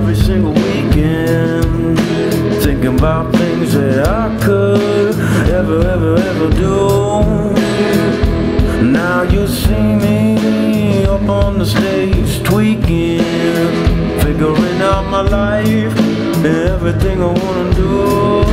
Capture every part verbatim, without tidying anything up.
every single weekend, thinking about things that I could ever, ever, ever do. Now you see me up on the stage tweaking, figuring out my life and everything I wanna do.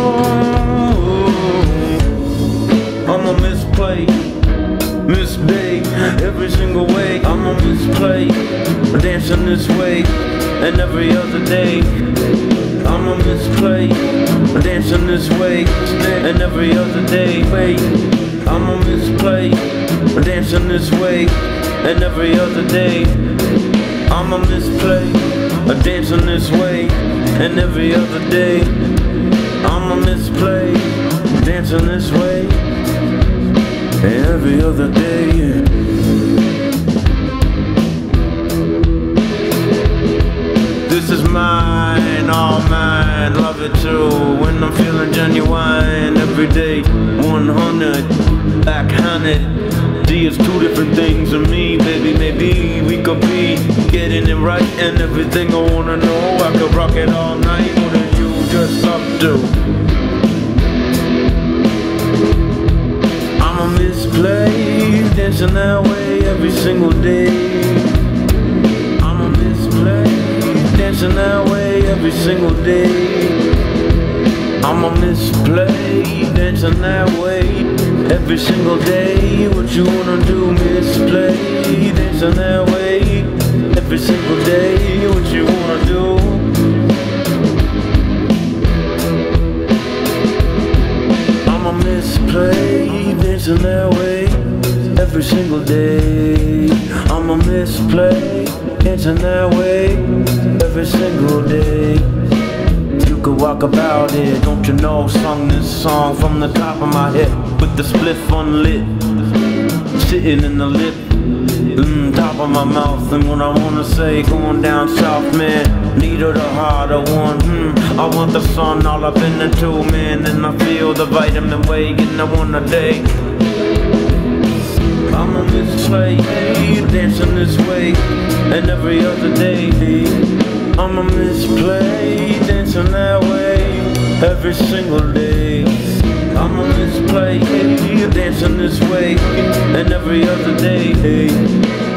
I'ma misplay, misbay every single way. I'ma misplay, dancing this way and every other day. I'ma misplay, dancing this way and every other day. Wait, I'ma misplay, dancing this way and every other day. I'ma misplay, dancing this way and every other day. I'ma misplay, dancing this way and every other day. This is mine, all mine, love it too. When I'm feeling genuine, every day, one hundred, backhanded. See, it's two different things to me, baby. Maybe we could be getting it right and everything I wanna know. I could rock it all night, what are you just up to? I'ma misplay, dancing that way every single day. I'ma misplay, dancing that way every single day. I'ma misplay, dancing that way every single day. What you wanna do, misplay, dancing that way every single day. What you wanna do? I'ma misplay, dancing that way every single day. I'ma misplay, dancing that way every single day. You could walk about it, don't you know? Sung this song from the top of my head with the spliff unlit, sitting in the lip, mm, top of my mouth. And what I wanna say, going down south, man, neither the harder one. mm, I want the sun all up in the two, man. And I feel the vitamin way, getting the one a day. I'ma misplay, dancing this way and every other day. I'ma misplay, dancing that way every single day. I'ma misplay, dancing this way and every other day.